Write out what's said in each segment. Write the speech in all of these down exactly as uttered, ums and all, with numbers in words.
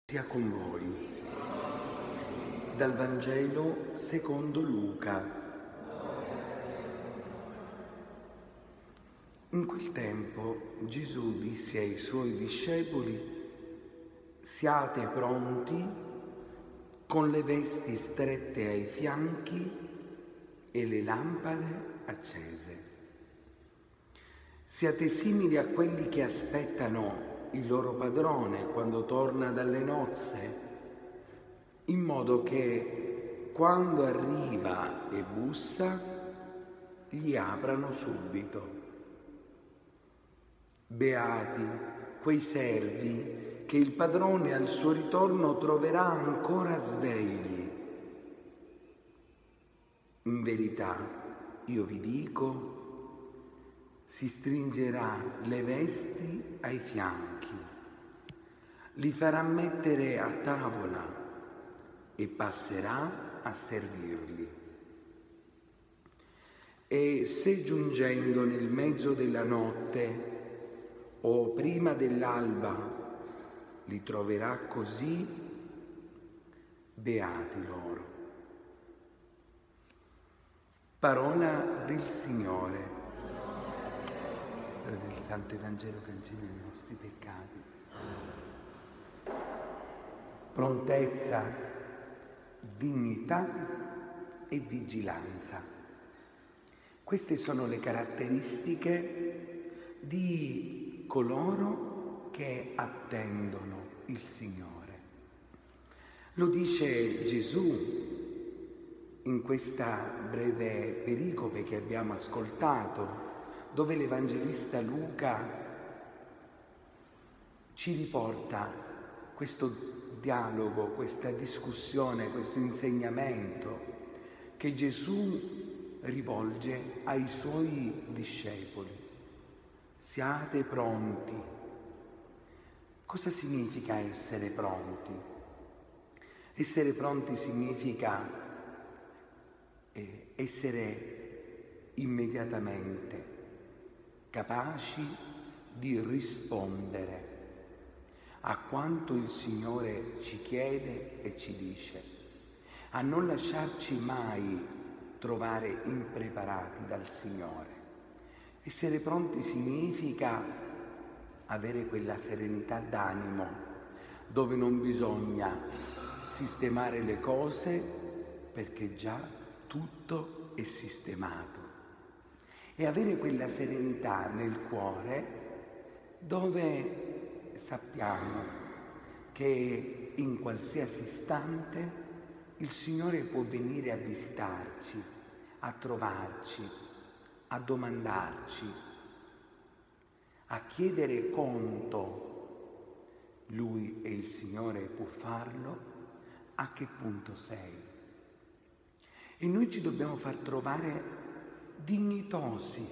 Sia con voi. Dal Vangelo secondo Luca. In quel tempo Gesù disse ai suoi discepoli: siate pronti, con le vesti strette ai fianchi e le lampade accese. Siate simili a quelli che aspettano il loro padrone quando torna dalle nozze, in modo che quando arriva e bussa gli aprano subito. Beati quei servi che il padrone al suo ritorno troverà ancora svegli. In verità, io vi dico, si stringerà le vesti ai fianchi, li farà mettere a tavola e passerà a servirli. E se giungendo nel mezzo della notte o prima dell'alba li troverà così, beati loro. Parola del Signore. Del Santo Evangelo cancella i nostri peccati. Prontezza, dignità e vigilanza. Queste sono le caratteristiche di coloro che attendono il Signore. Lo dice Gesù in questa breve pericope che abbiamo ascoltato, dove l'Evangelista Luca ci riporta questo dialogo, questa discussione, questo insegnamento che Gesù rivolge ai suoi discepoli. Siate pronti. Cosa significa essere pronti? Essere pronti significa essere immediatamente capaci di rispondere a quanto il Signore ci chiede e ci dice, a non lasciarci mai trovare impreparati dal Signore. Essere pronti significa avere quella serenità d'animo dove non bisogna sistemare le cose perché già tutto è sistemato. E avere quella serenità nel cuore dove sappiamo che in qualsiasi istante il Signore può venire a visitarci, a trovarci, a domandarci, a chiedere conto. Lui e il Signore può farlo. A che punto sei? E noi ci dobbiamo far trovare dignitosi,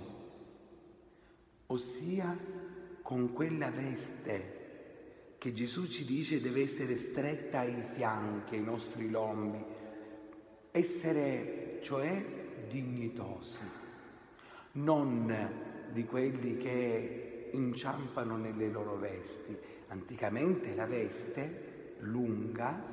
ossia con quella veste che Gesù ci dice deve essere stretta ai fianchi, ai nostri lombi, essere cioè dignitosi, non di quelli che inciampano nelle loro vesti. Anticamente la veste lunga,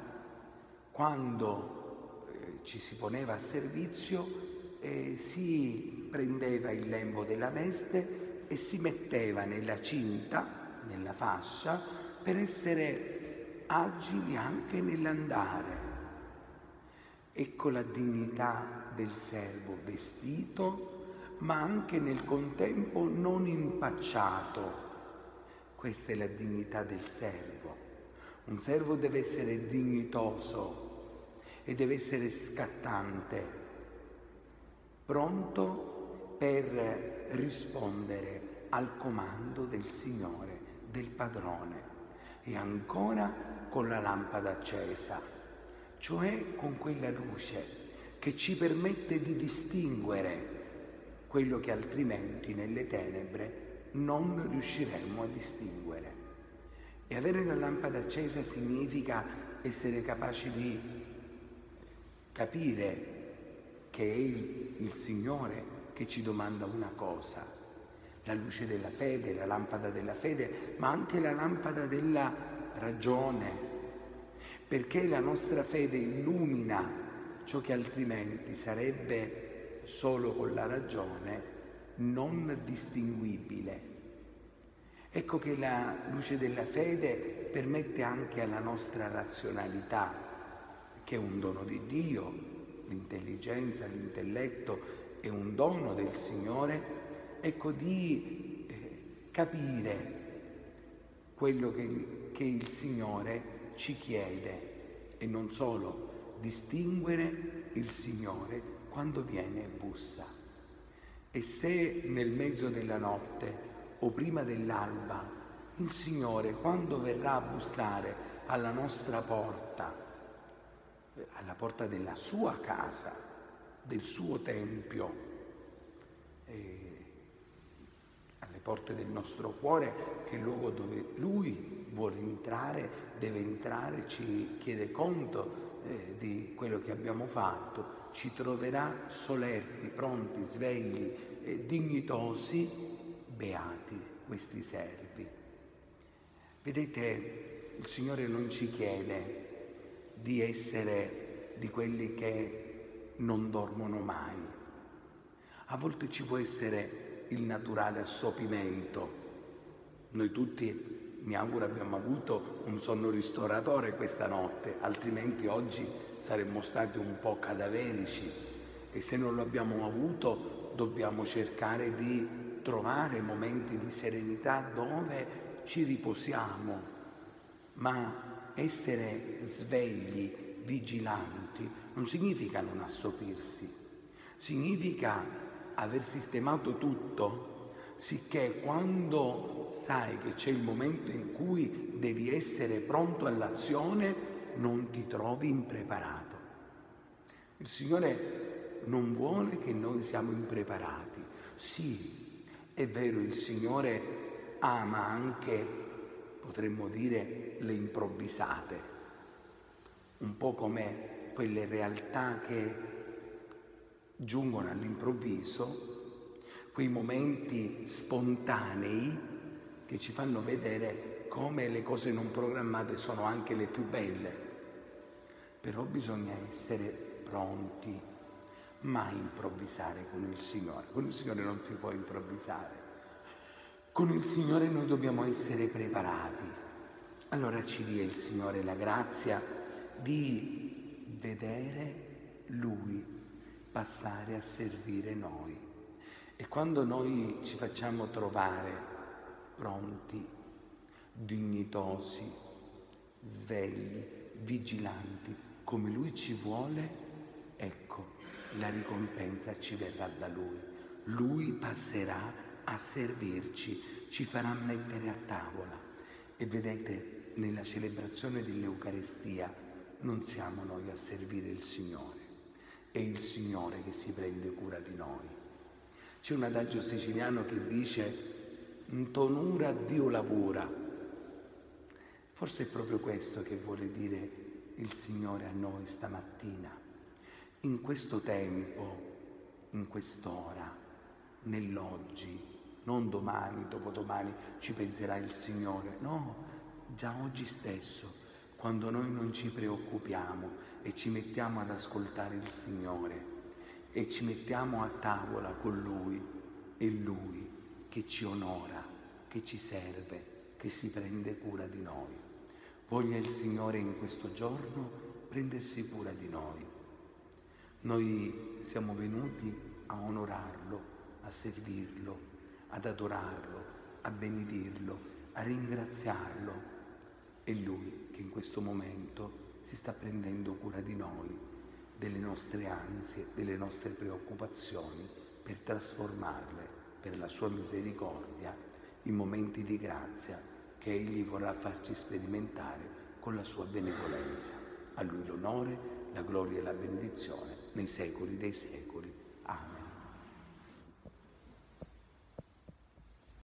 quando eh, ci si poneva a servizio, Eh, si prendeva il lembo della veste e si metteva nella cinta, nella fascia, per essere agili anche nell'andare. Ecco la dignità del servo vestito, ma anche nel contempo non impacciato. Questa è la dignità del servo. Un servo deve essere dignitoso e deve essere scattante, pronto per rispondere al comando del Signore, del padrone, e ancora con la lampada accesa, cioè con quella luce che ci permette di distinguere quello che altrimenti nelle tenebre non riusciremmo a distinguere. E avere la lampada accesa significa essere capaci di capire che è il, il Signore che ci domanda una cosa, la luce della fede, la lampada della fede, ma anche la lampada della ragione, perché la nostra fede illumina ciò che altrimenti sarebbe solo con la ragione non distinguibile. Ecco che la luce della fede permette anche alla nostra razionalità, che è un dono di Dio, l'intelligenza, l'intelletto è un dono del Signore, ecco, di eh, capire quello che, che il Signore ci chiede e non solo distinguere il Signore quando viene e bussa. E se nel mezzo della notte o prima dell'alba il Signore, quando verrà a bussare alla nostra porta, alla porta della sua casa, del suo tempio, eh, alle porte del nostro cuore, che è il luogo dove Lui vuole entrare, deve entrare, ci chiede conto eh, di quello che abbiamo fatto, ci troverà solerti, pronti, svegli, eh, dignitosi, beati questi servi. Vedete, il Signore non ci chiede di essere di quelli che non dormono mai. A volte ci può essere il naturale assopimento. Noi tutti, mi auguro, abbiamo avuto un sonno ristoratore questa notte, altrimenti oggi saremmo stati un po' cadaverici, e se non lo abbiamo avuto dobbiamo cercare di trovare momenti di serenità dove ci riposiamo, ma essere svegli, vigilanti, non significa non assopirsi, significa aver sistemato tutto, sicché quando sai che c'è il momento in cui devi essere pronto all'azione, non ti trovi impreparato. Il Signore non vuole che noi siamo impreparati. Sì, è vero, il Signore ama anche, potremmo dire, le improvvisate, un po' come quelle realtà che giungono all'improvviso, quei momenti spontanei che ci fanno vedere come le cose non programmate sono anche le più belle. Però bisogna essere pronti. Mai improvvisare con il Signore. Con il Signore non si può improvvisare. Con il Signore noi dobbiamo essere preparati. Allora ci dia il Signore la grazia di vedere Lui passare a servire noi. E quando noi ci facciamo trovare pronti, dignitosi, svegli, vigilanti, come Lui ci vuole, ecco, la ricompensa ci verrà da Lui. Lui passerà a servirci, ci farà mettere a tavola. E vedete, nella celebrazione dell'Eucarestia non siamo noi a servire il Signore, è il Signore che si prende cura di noi. C'è un adagio siciliano che dice «Ntonura Dio lavora». Forse è proprio questo che vuole dire il Signore a noi stamattina. In questo tempo, in quest'ora, nell'oggi, non domani, dopodomani ci penserà il Signore, no, già oggi stesso, quando noi non ci preoccupiamo e ci mettiamo ad ascoltare il Signore e ci mettiamo a tavola con Lui, è Lui che ci onora, che ci serve, che si prende cura di noi. Voglia il Signore in questo giorno prendersi cura di noi. Noi siamo venuti a onorarlo, a servirlo, ad adorarlo, a benedirlo, a ringraziarlo. È Lui che in questo momento si sta prendendo cura di noi, delle nostre ansie, delle nostre preoccupazioni, per trasformarle, per la sua misericordia, in momenti di grazia che Egli vorrà farci sperimentare con la sua benevolenza. A Lui l'onore, la gloria e la benedizione nei secoli dei secoli. Amen.